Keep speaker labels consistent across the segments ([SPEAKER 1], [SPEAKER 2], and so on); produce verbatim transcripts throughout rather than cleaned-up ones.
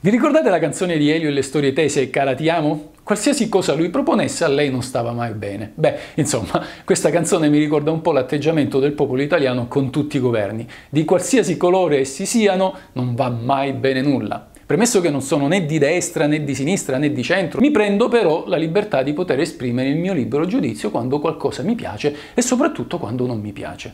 [SPEAKER 1] Vi ricordate la canzone di Elio e le storie tese Cara ti amo? Qualsiasi cosa lui proponesse a lei non stava mai bene. Beh, insomma, questa canzone mi ricorda un po' l'atteggiamento del popolo italiano con tutti i governi. Di qualsiasi colore essi siano, non va mai bene nulla. Premesso che non sono né di destra, né di sinistra, né di centro, mi prendo però la libertà di poter esprimere il mio libero giudizio quando qualcosa mi piace e soprattutto quando non mi piace.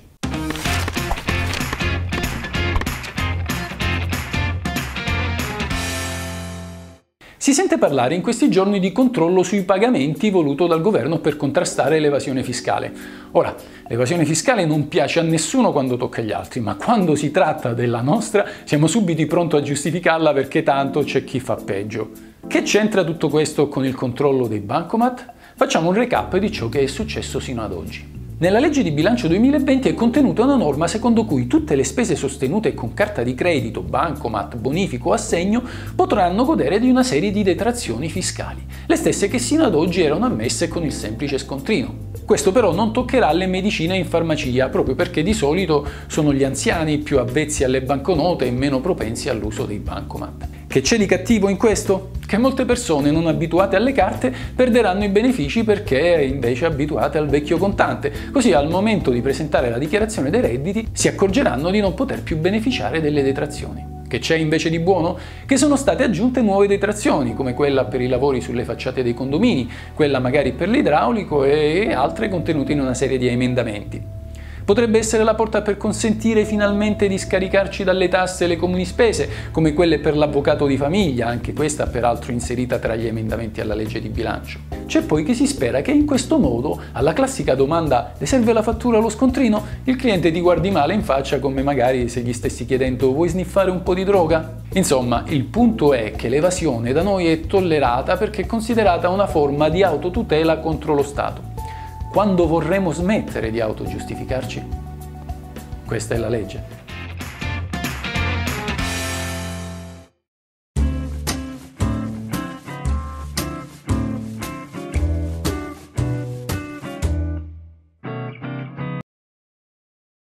[SPEAKER 1] Si sente parlare in questi giorni di controllo sui pagamenti voluto dal governo per contrastare l'evasione fiscale. Ora, l'evasione fiscale non piace a nessuno quando tocca agli altri, ma quando si tratta della nostra siamo subito pronti a giustificarla perché tanto c'è chi fa peggio. Che c'entra tutto questo con il controllo dei bancomat? Facciamo un recap di ciò che è successo sino ad oggi. Nella legge di bilancio duemilaventi è contenuta una norma secondo cui tutte le spese sostenute con carta di credito, bancomat, bonifico o assegno potranno godere di una serie di detrazioni fiscali, le stesse che sino ad oggi erano ammesse con il semplice scontrino. Questo però non toccherà le medicine in farmacia, proprio perché di solito sono gli anziani più avvezzi alle banconote e meno propensi all'uso dei bancomat. Che c'è di cattivo in questo? Che molte persone non abituate alle carte perderanno i benefici perché invece abituate al vecchio contante, così al momento di presentare la dichiarazione dei redditi si accorgeranno di non poter più beneficiare delle detrazioni. Che c'è invece di buono? Che sono state aggiunte nuove detrazioni, come quella per i lavori sulle facciate dei condomini, quella magari per l'idraulico e altre contenute in una serie di emendamenti. Potrebbe essere la porta per consentire finalmente di scaricarci dalle tasse le comuni spese, come quelle per l'avvocato di famiglia, anche questa peraltro inserita tra gli emendamenti alla legge di bilancio. C'è poi chi si spera che in questo modo, alla classica domanda «Le serve la fattura o lo scontrino?», il cliente ti guardi male in faccia come magari se gli stessi chiedendo «Vuoi sniffare un po' di droga?». Insomma, il punto è che l'evasione da noi è tollerata perché è considerata una forma di autotutela contro lo Stato. Quando vorremmo smettere di autogiustificarci? Questa è la legge.